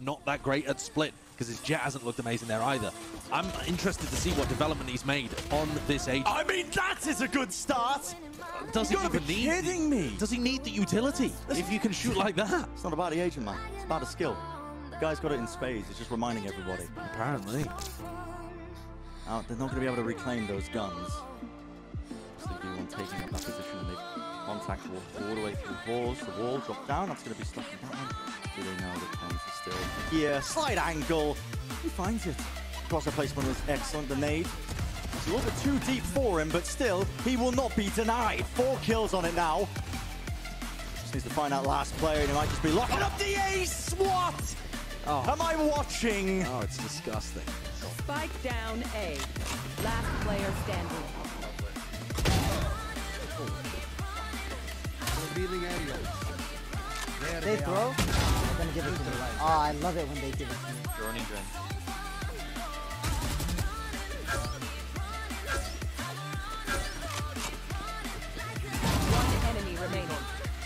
not that great at split, because his jet hasn't looked amazing there either. I'm interested to see what development he's made on this agent. I mean, that is a good start. Does he even need? Kidding me? Does he need the utility if you can shoot like that? It's not about the agent, man. It's about the skill. The guy's got it in spades. He's just reminding everybody. Apparently. They're not going to be able to reclaim those guns. So they do want taking up that position, and they've contact all the way through walls. The wall dropped down. That's going to be stuck in that one. Do they know the Pens is still here? Slight angle. He finds it. Crosser placement was excellent. The nade. It's a little bit too deep for him, but still, he will not be denied. 4 kills on it now. Just needs to find that last player, and he might just be locking up the ace. What? Oh. Am I watching? Oh, it's disgusting. Spike down A. Last player standing. They throw? They're gonna give it to me. Oh, I love it when they give it to me. Running gun. One enemy remaining.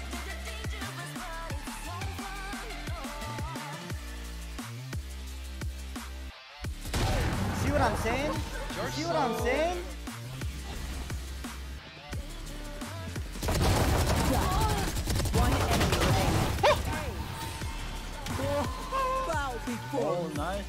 See what I'm saying? See what I'm saying? One enemy remaining. Oh, nice.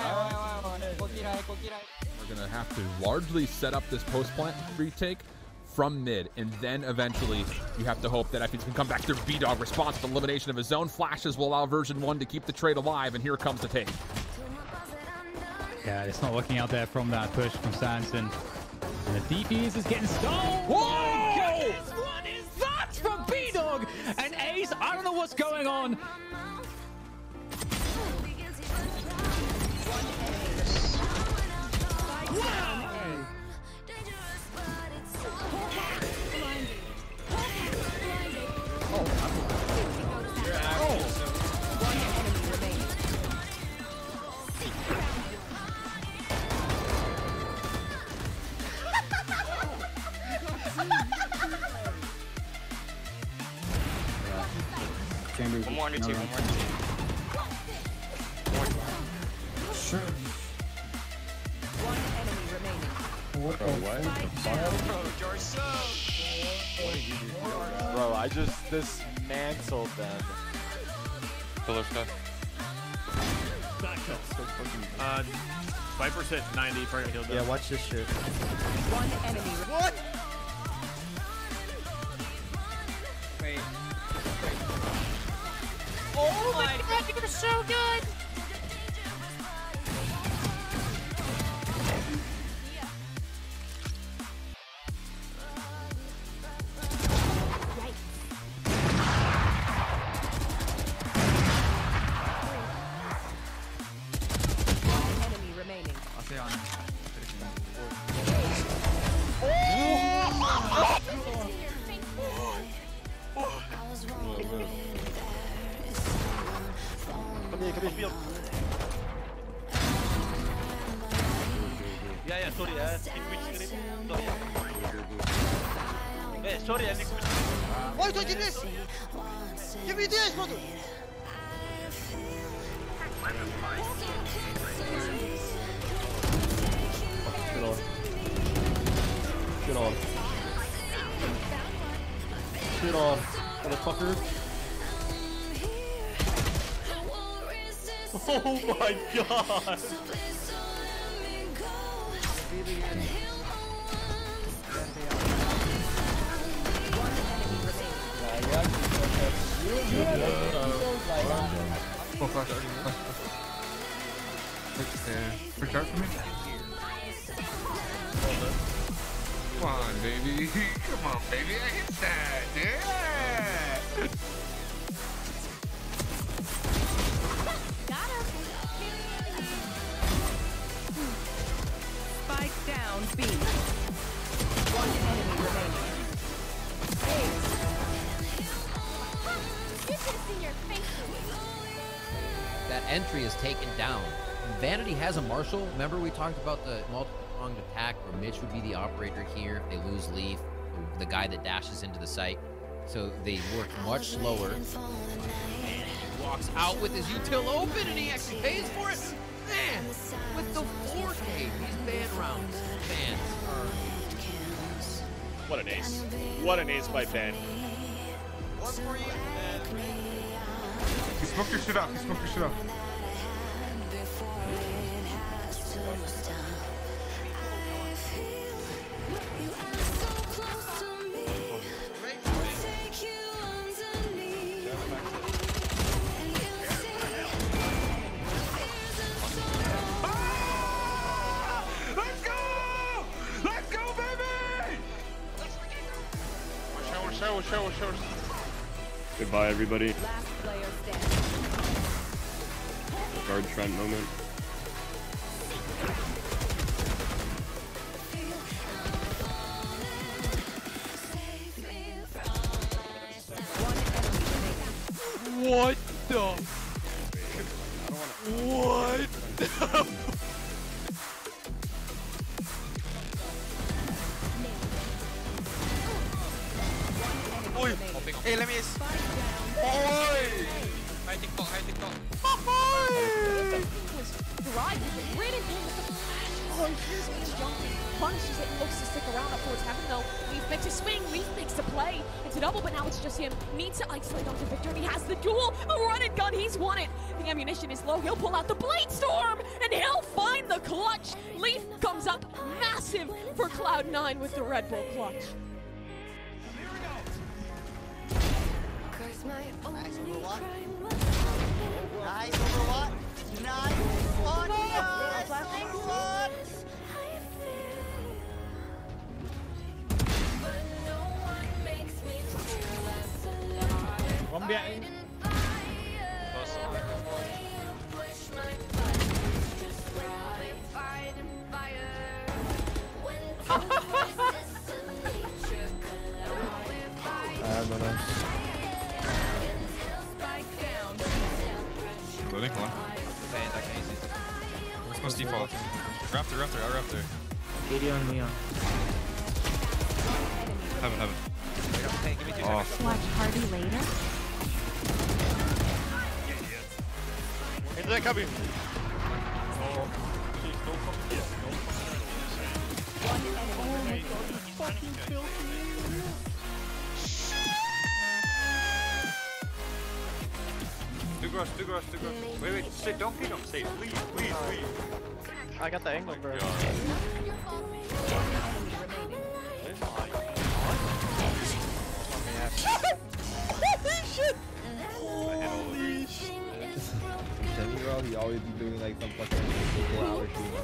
We're gonna have to largely set up this post plant retake from mid, and then eventually you have to hope that if he can come back through, B-Dog response to elimination of his zone. Flashes will allow version 1 to keep the trade alive, and here comes the take. Yeah, it's not working out there from that push from Sanson. And the DPS is getting stolen. Whoa! Goodness, what is that from B-Dog? And Ace, I don't know what's going on. One more on your team, one more on your team. Sure. One enemy remaining. What the fuck? Bro, I just dismantled them. Pillar stuff. Viper's hit 90, probably killed them. Yeah, watch this shit. One enemy. What? Wait. Oh my god, you're so good! Enemy remaining. I'll say on. Yeah, sorry, sorry, Why do I do this? Give me this, brother! Get on. Get on, motherfucker. Oh my god! Push out for me. Come on, baby. Come on, baby. I hit that. Yeah. Spike down B. One enemy remaining. That entry is taken down. Vanity has a Marshall. Remember we talked about the multi-pronged attack where Mitch would be the operator here if they lose Leaf, the guy that dashes into the site. So they work much slower. And he walks out with his util open, and he actually pays for it. Man, with the 4K, these band rounds, fans are... What an ace. What an ace by Ben. One for you, Ben. He smoked your shit up. He smoked your shit up. Show. Goodbye, everybody. Last player standing. Guard Trent moment. One enemy remaining. What the? What the? Oi! Hey, let me... High TikTok. Oh, here's me jumping. Punishes it and looks to stick around up towards heaven though. Leaf makes a swing, Leaf makes a play. It's a double, but now it's just him. Needs to isolate onto Victor, and he has the duel. A run and gun, he's won it. The ammunition is low, he'll pull out the Blade Storm, and he'll find the clutch. Leaf comes up massive for Cloud9 with the Red Bull clutch. Nice Overwatch. Nice Overwatch. Nice one. Nice Overwatch. One behind. Loading, hold on. What's supposed to default? Raptor. 80 on me on. Heaven. Give me 2 seconds. Watch party later. Into that cubby. One enemy remaining. Do gross. Wait, sit, don't pick him, stay, please. I got the angle, bro. Holy shit! He always be doing like some fucking 4-hour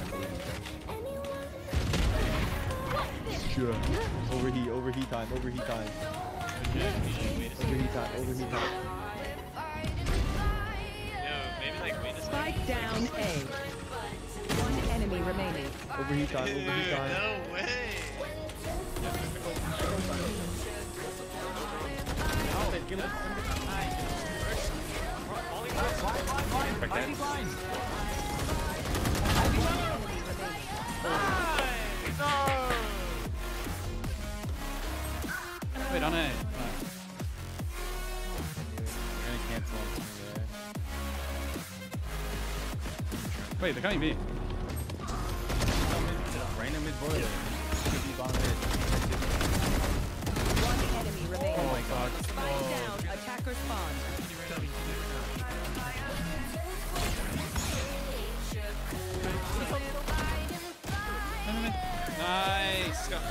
shooting. Sure. Overheat time. Spike down A. One enemy remaining. Overheat time. No way. Wait, on A. We're gonna cancel on there. Wait, they're coming B. Random mid boiler. One enemy remaining. Oh my god. Spike down. Attacker spawn. Nice. Go.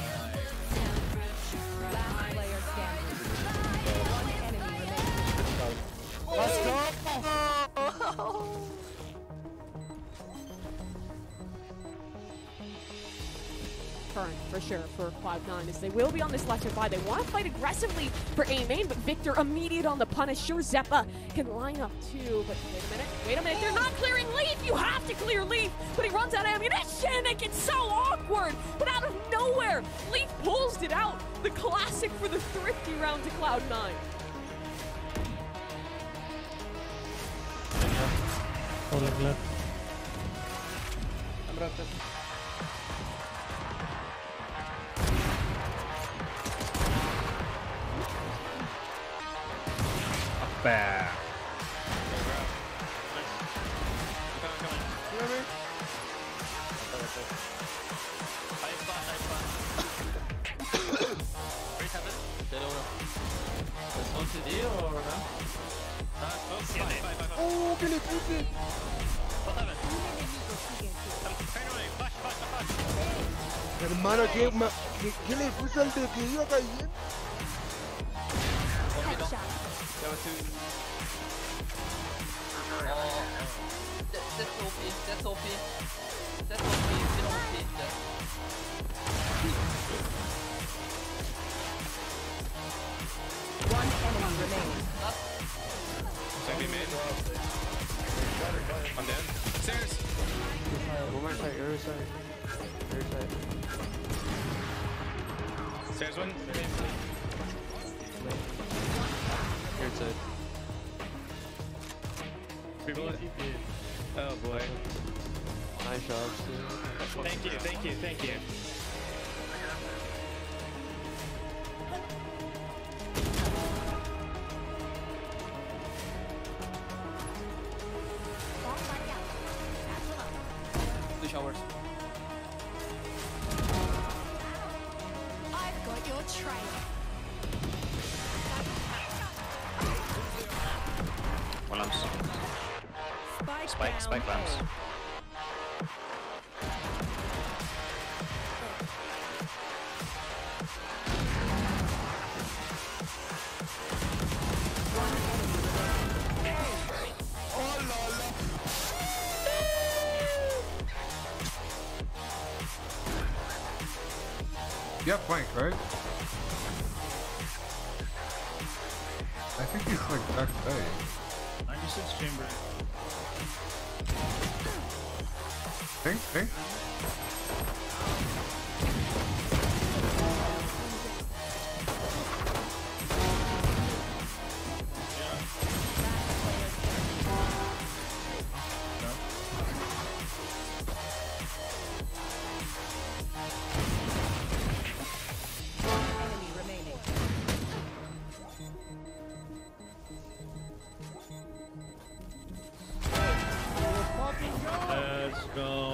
Last player standing. One enemy remaining. Let's go. Turn for sure for Cloud9 as they will be on this left side. They want to fight aggressively for A main, but Victor immediate on the punish. Sure, Zeppa can line up too, but wait a minute. They're not clearing Leaf. You have to clear Leaf, but he runs out of ammunition. It gets so awkward, but out of nowhere, Leaf pulls it out. The classic for the thrifty round to Cloud9. back. Oh, que le pute! Hermano, ¿qué le puso al de que iba cayendo? That's OP. That's OP. Get OP. One enemy remaining. Zombie mid. I'm dead. Stairs. One more side, other side. Other side. Stairs one. Third side. Oh boy. Nice job. Thank you, thank you, thank you. Two showers. I've got your trail. One lamps. Spike lamps. Yeah, flank, right? I think he's like back A. 96 chamber. Think? Enemy remaining. Let's go.